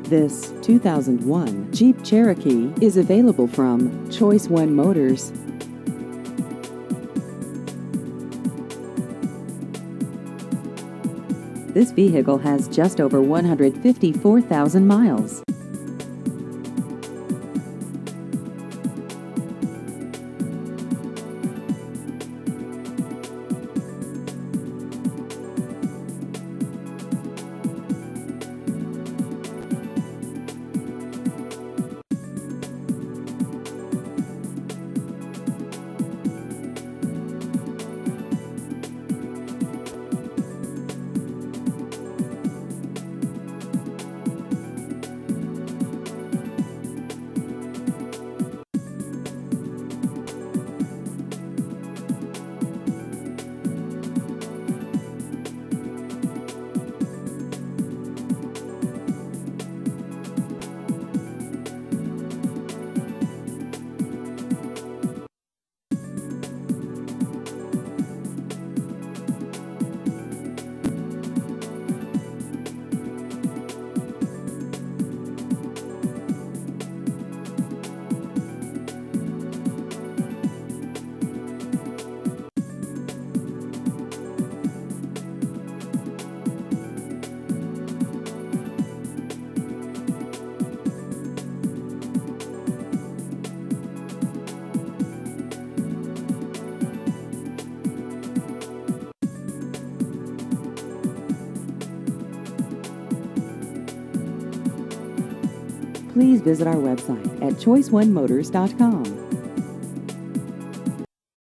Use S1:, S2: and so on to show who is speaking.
S1: This 2001 Jeep Cherokee is available from Choice One Motors. This vehicle has just over 154,000 miles. Please visit our website at choiceonemotors.com.